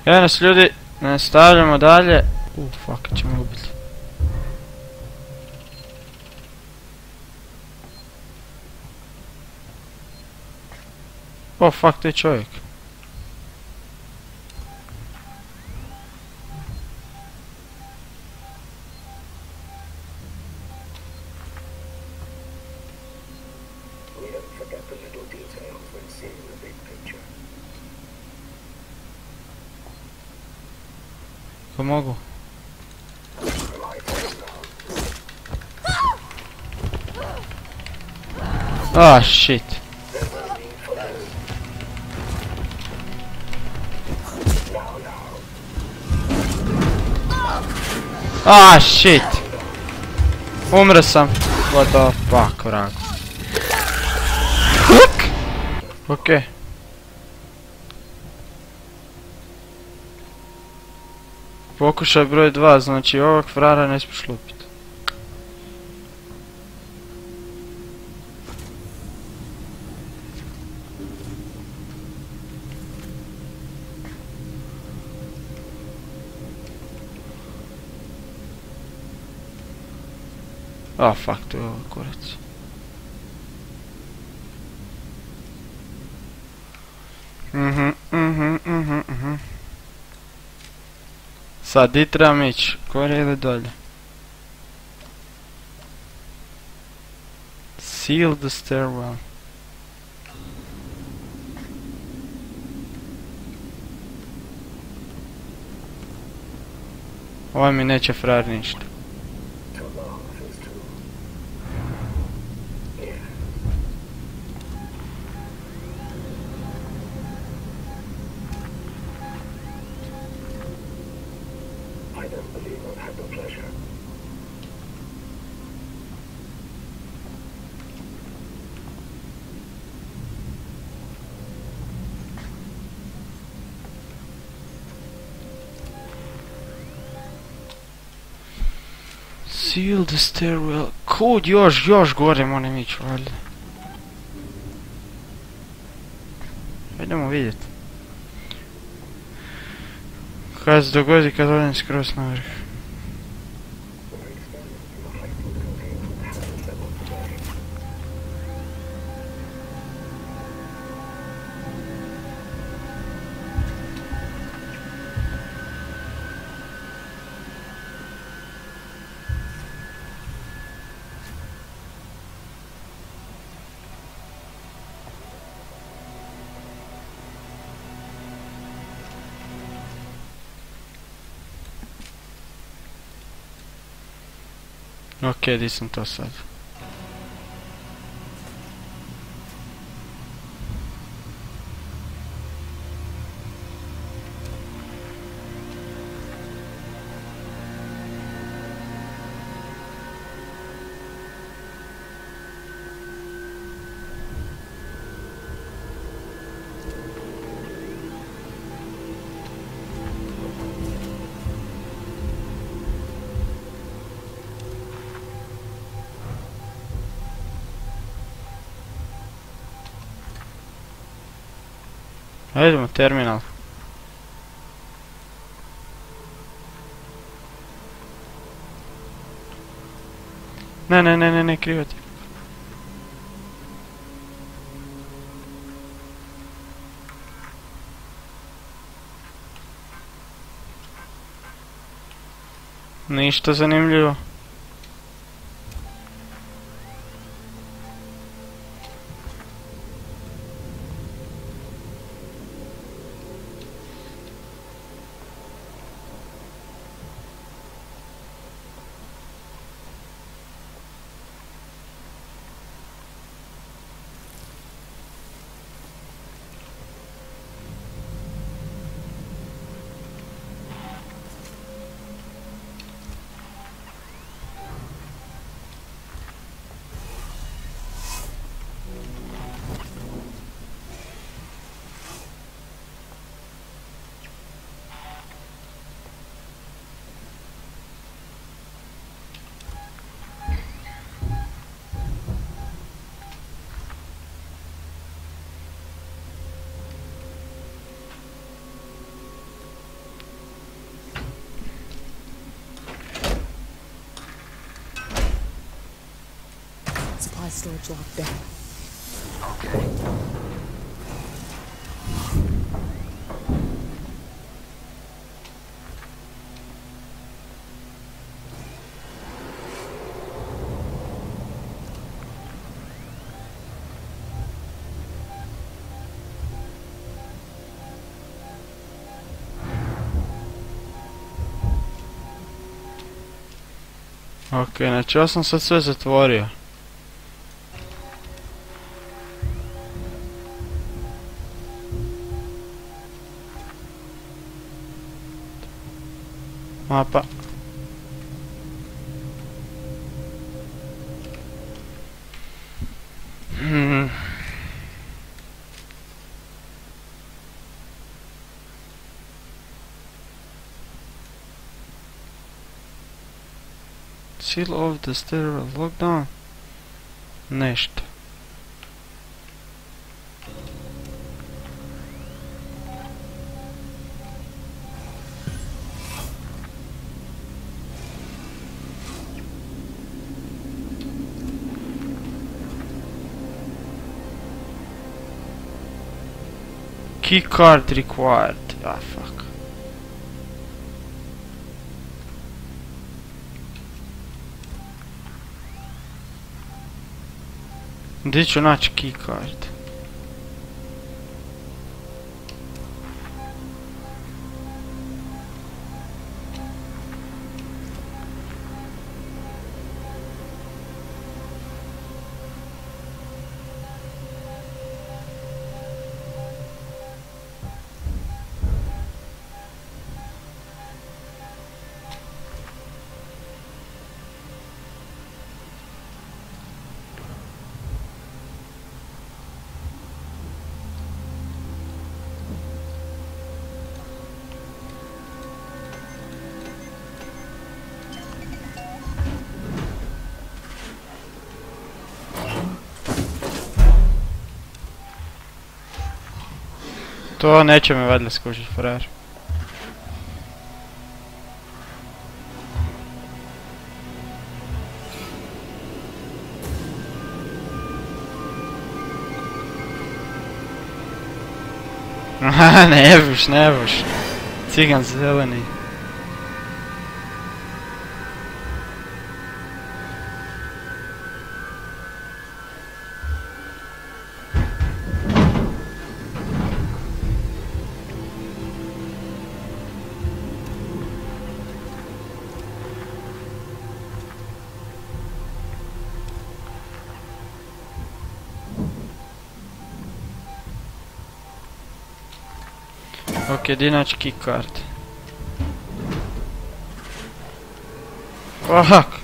Evo nas ljudi, nastavljamo dalje. Fuck, će me ubiti. Fuck, to je čovjek. Ko mogu? Shit. Shit. Umro sam. What the fuck, vrag. Okej. Pokušaj broj 2, znači ovog frara ne smiješ lupit. Fuck, to je ovo kurac. Sad, di trebam ići? Gore ili dolje? Seal the stairwell. Ovo mi neće frajer ništa. Seal the stairwell. Kud još gore moram ići, valjda. Idemo vidjet. Kaj se dogodi kad odem skroz na vrh? Okej, di sam to sad? Idemo, terminal. Ne, krivo ti. Ništa zanimljivo. hostile drop down. Okay. Ok, znači ja sam sad sve zatvorio. Mapa. Seal of the stairwell lockdown. Nešto. Key card required. Ah, fuck. Gdje ću naći key card? To neće me valjda skužit, frajer. Aha, ne buš. Cigan zeleni. Ok, di naći key card. Fuck!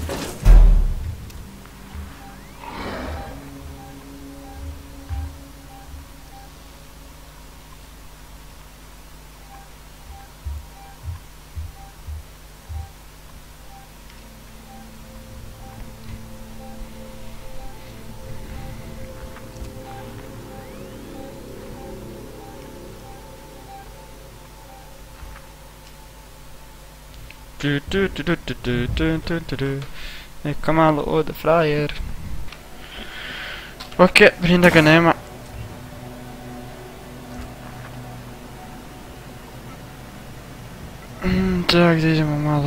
Neka malo ode frajer. Ok, vidim da ga nema. Tak, gdje idemo malo.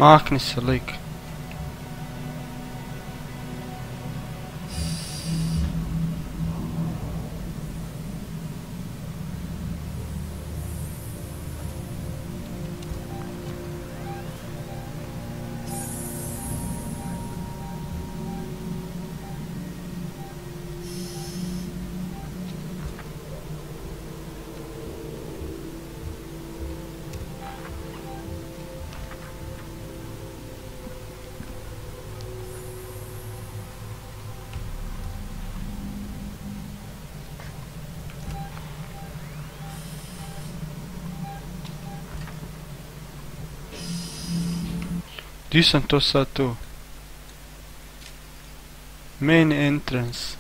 Makni se, lik. Di sam to sad tu? Main entrance.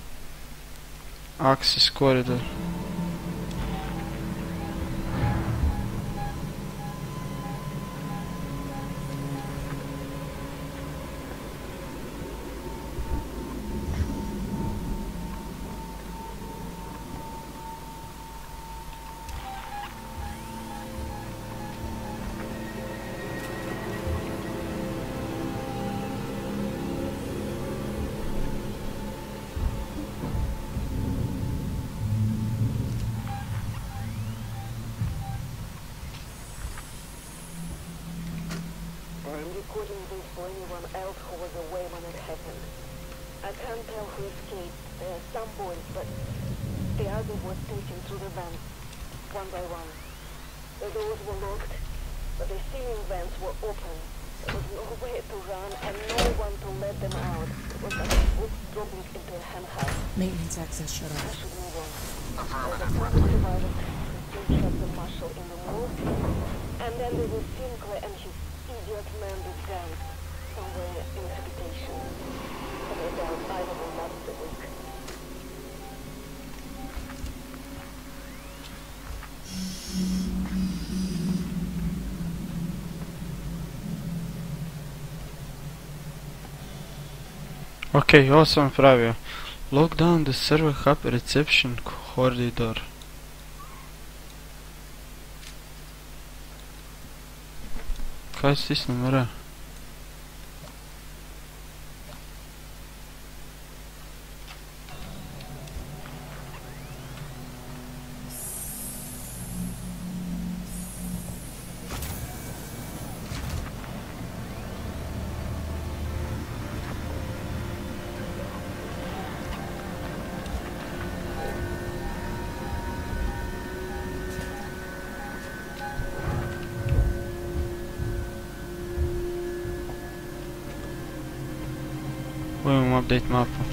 Access corridor. I'm recording this for anyone else who was away when it happened. I can't tell who escaped. There are some boys, but the others were taken through the vents, one by one. The doors were locked, but the ceiling vents were open. There was nowhere to run and no one to let them out. It was like a book dropping into a hen house. Maintenance access shut I off. should move on. There's a couple of survivors. They shot the marshal in the wall. And then there was Sinclair and his idiot man with guns somewhere in habitation. But I doubt either will last a week. Ok, ovo sam napravio. Lock down the server hub reception corridor. Kaj stisnem R? Budemo update mapu.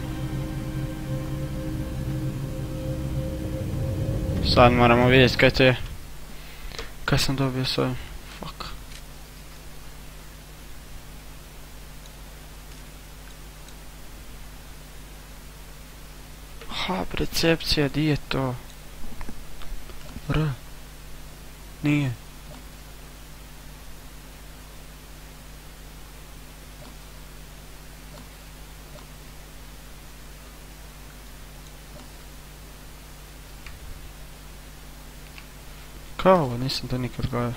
Sad moramo vidjeti kaj to je. Kaj sam dobio s ovim? Fuck. Hub recepcija, di je to? R. Nije. Kao ovo, nisam to nikad gledao.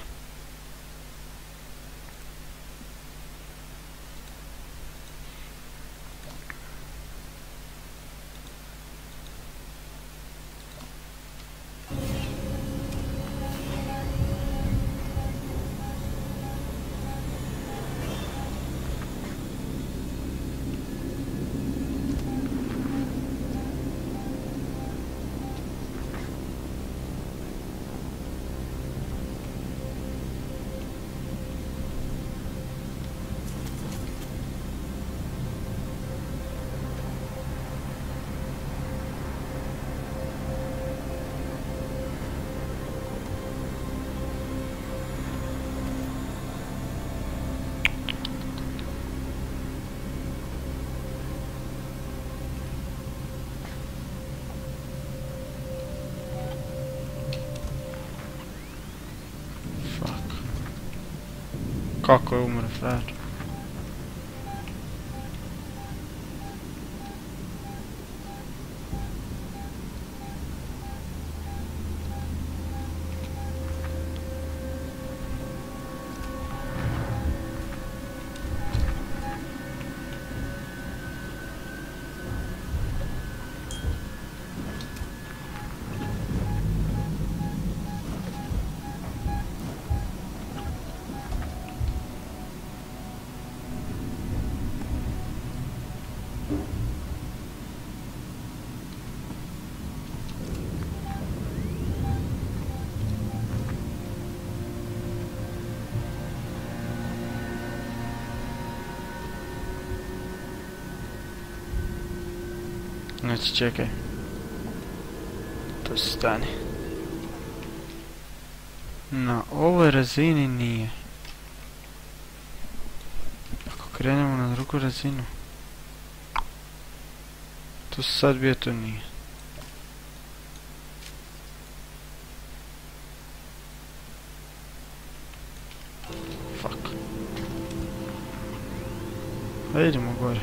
Kako je umre, frajer? Znači čekaj. To stani. Na ovoj razini nije. Ako krenemo na drugu razinu. Tu sad bio, to nije. Fuck. A idemo gore.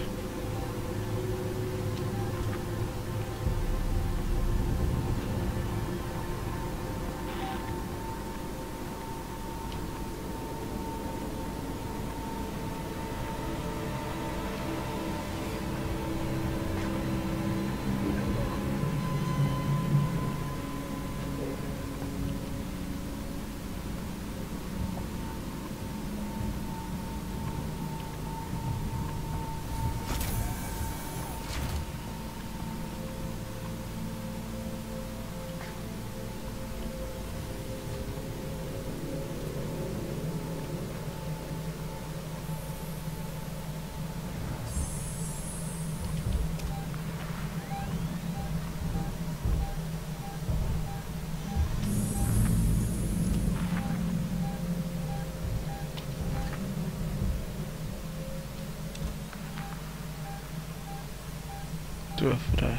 Tu je frajer.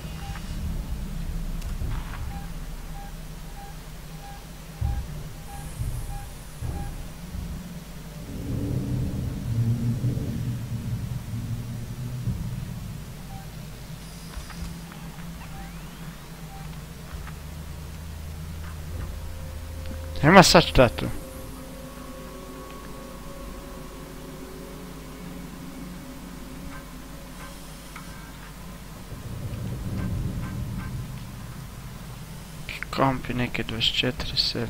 Nema sad šta tu. Kampi neke 24/7.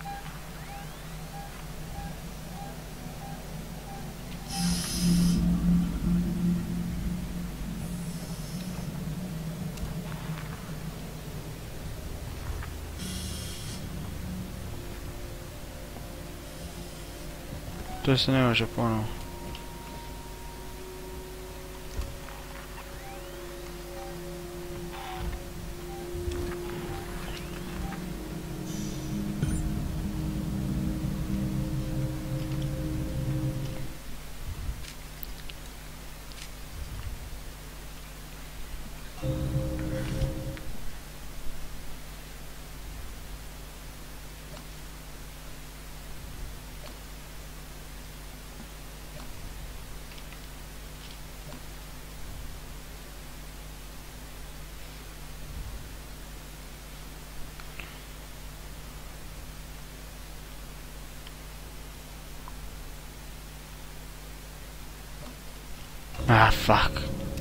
To se ne može ponovo. Ah, fuck.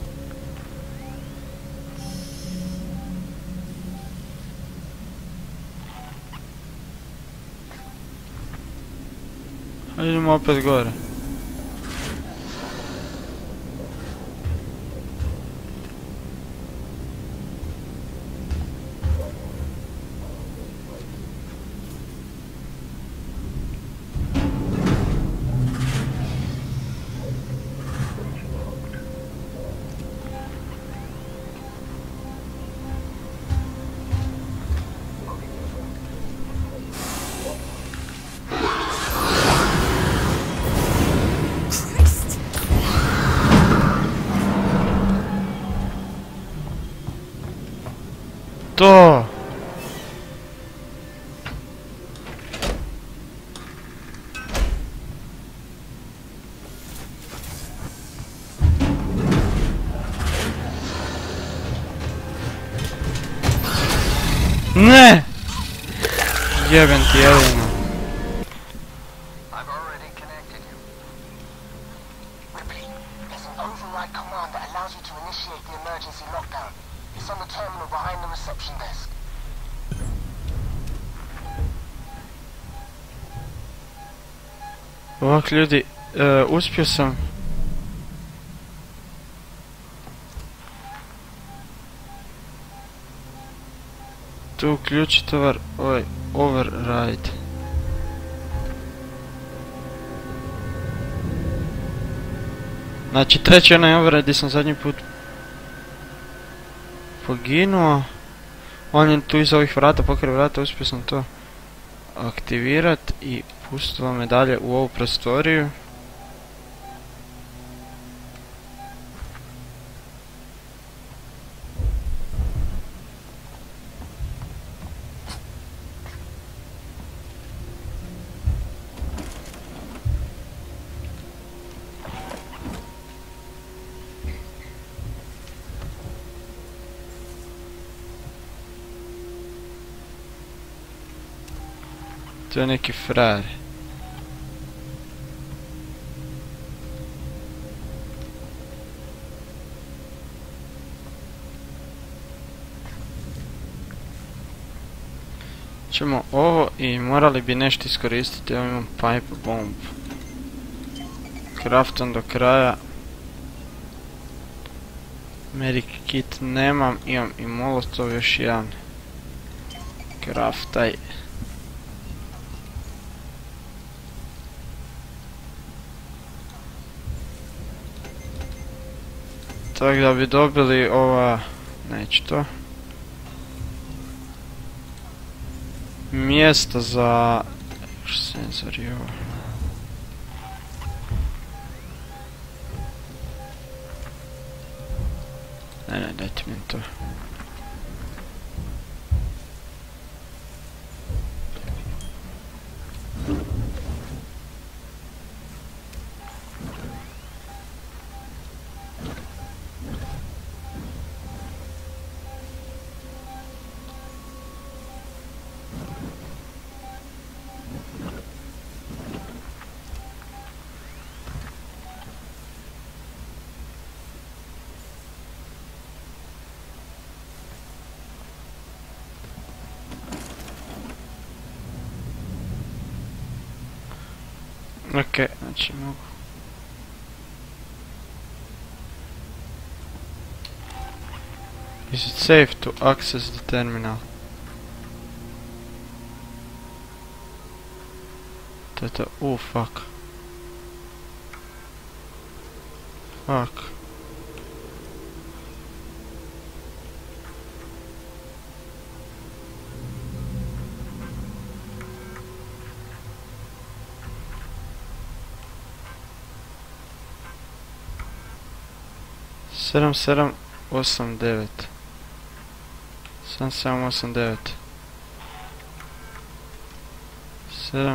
Idemo opet gore. To! Ne! Jebem ti jedino. I've already connected you. Ripley, there's an override command that allows you to initiate the emergency lockdown. It's on the terminal behind the reception desk. Ovak ljudi, uspio sam. Tu uključiti ovaj override. Znači treći onaj override gdje sam zadnji put poginuo. On je tu iz ovih vrata, pokraj vrata, uspio sam to aktivirat i pustilo me dalje u ovu prostoriju. To je neki frajer. Ćemo ovo i morali bi nešto iskoristiti. Evo imam pipe bomb. Craftam do kraja. Medic kit nemam, imam i molotov još jedan. Craftaj. Tako da bi dobili ova... neću to. Mjesto za... senzor i ovo. Ne, dajte mi to. Ok, znači mogu. Is it safe to access the terminal? To je to, fuck. Fuck. Sedam, 8, 9. 7, 8, 9. 7,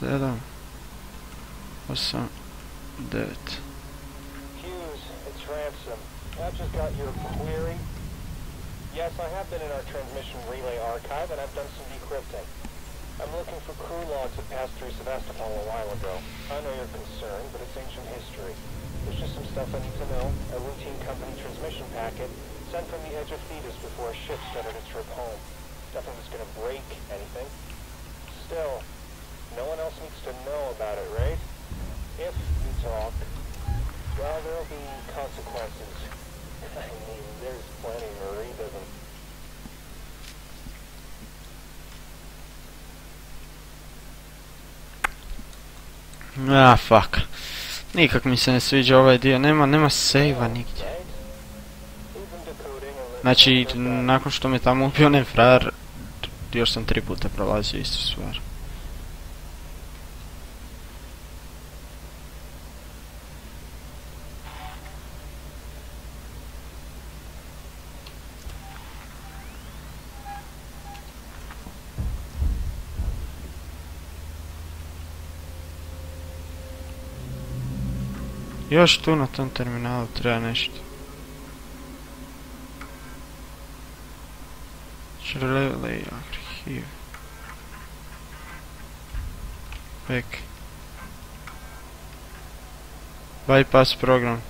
8, 9. Hughes, it's Ransom. I've just got your query. Yes, I have been in our transmission relay archive, and I've done some decrypting. I'm looking for crew logs that passed through Sevastopol a while ago. I know you're concerned, but it's ancient history. There's just some stuff I need to know. A routine company transmission packet sent from the edge of Thetis before a ship started its trip home. Nothing that's gonna break anything. Still, no one else needs to know about it, right? If you talk, well, there'll be consequences. I mean, there's plenty, Marie doesn't. Ah, fuck. Nikak mi se ne sviđa ovaj dio, nema save-a nigdje. Znači, nakon što me tamo ubio onaj frajer, još sam 3 puta prolazio istu stvar. Još tu na tom terminalu treba nešto. Relay archive. Back. Bypass program.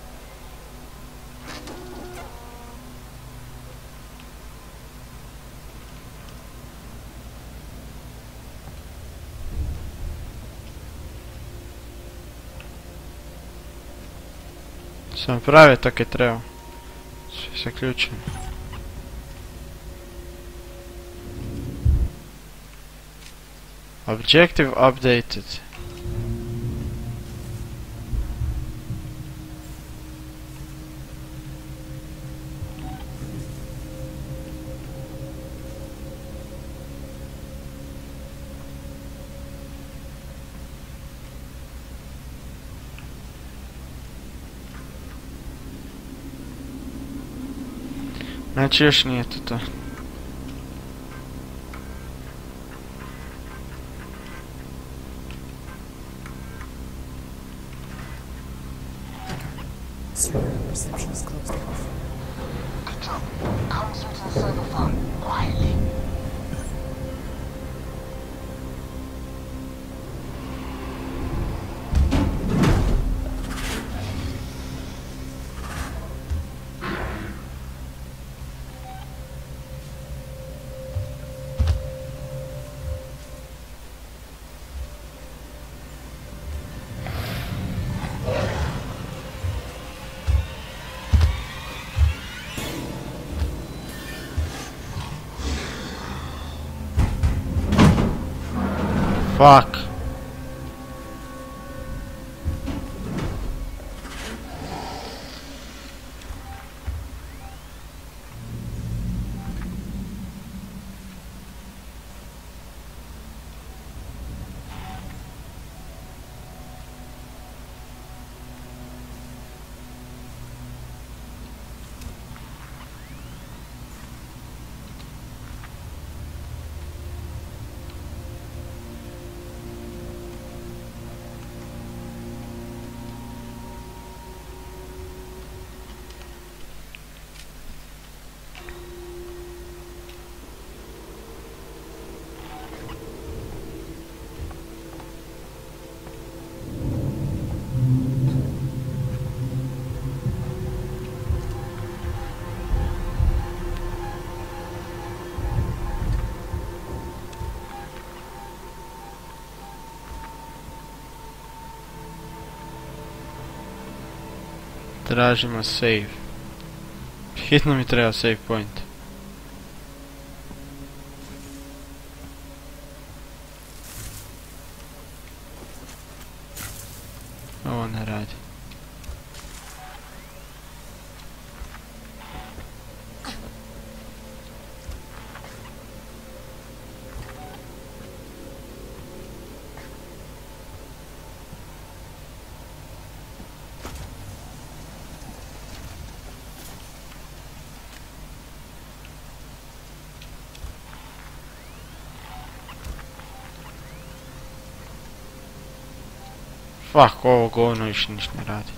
Sam pravio tako je trebao. Sve se ključeno. Objective updated. Znači još nije to. Reception's closed off. Good job. Come through to the server phone, quietly. Fuck. Tražimo save. Hitno mi treba save point. Ovo ne radi. Fuck, ovo govno više ništa ne radi.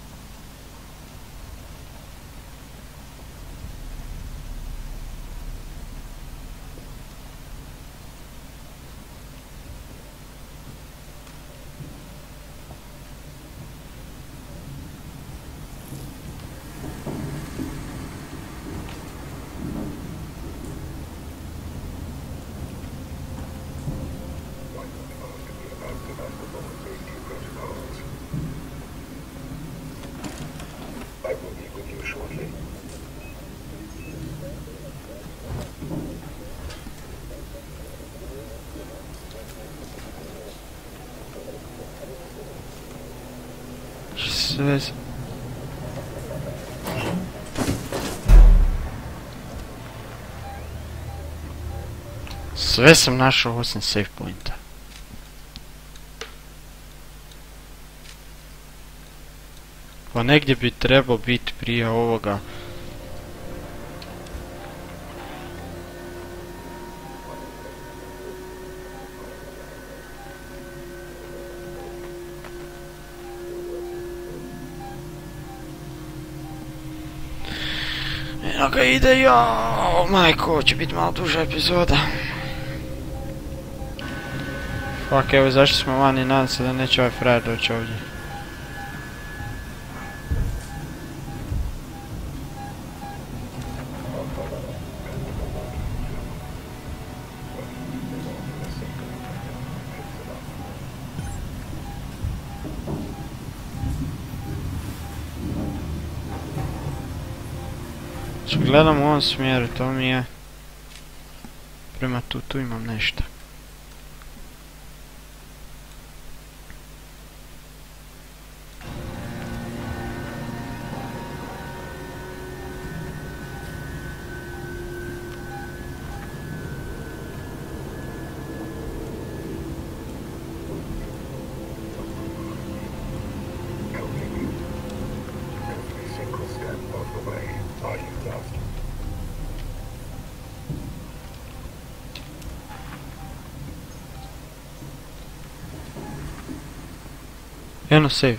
Sve sam našao osim save pointa. Pa negdje bi trebao biti prije ovoga. Eno ga ide, jao, majko, ovo će biti malo duža epizoda. Fuck, evo zašto smo vani, nadam se da neće ovaj frajer doći ovdje. Gledam u ovom smjeru, to mi je prema tu imam nešto. Eno save.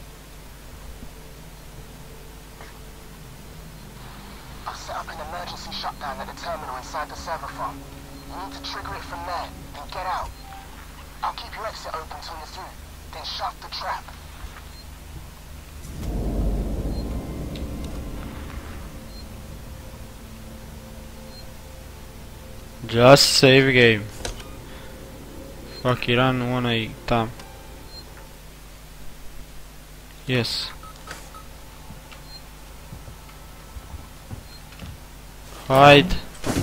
I've set up an emergency shutdown at the terminal inside the server farm. You need to trigger it from there, then get out. I'll keep your exit open till you're through, then shut the trap. Just save game. Fuck i run u onaj tam. Yes. Hajde.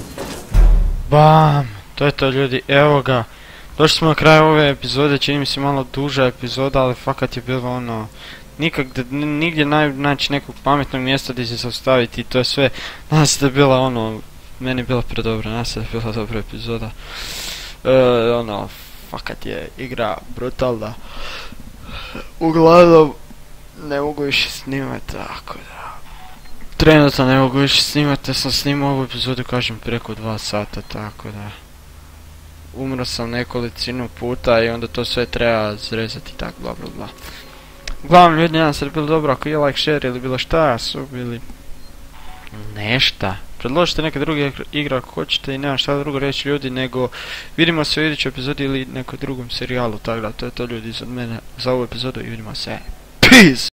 Bam! To je to ljudi, evo ga. Došli smo na kraju ove epizode, čini mi se malo duža epizoda, ali fakat je bilo ono... Nigdje naći nekog pametnog mjesta gdje se zaustaviti i to je sve. Nadam se da je bila ono... Meni je bila predobra, nadam se da je bila dobra epizoda. Ono, fakat je igra brutalna. Uglavnom, ne mogu više snimati, tako da... Trenutno ne mogu više snimati, sam snimao ovu epizodu, kažem, preko 2 sata, tako da... Umro sam nekolicinu puta i onda to sve treba zrezati, tak, bla bla bla. Uglavnom, ljudi, nadam se da je bilo dobro, ako je like, share ili bilo šta, su bili... Nešta. Predložite neke druge igre ako hoćete i nema šta drugo reći ljudi, nego vidimo se u idućoj epizodi ili nekom drugom serijalu, tako da to je to ljudi od mene za ovu epizodu i vidimo se. Peace!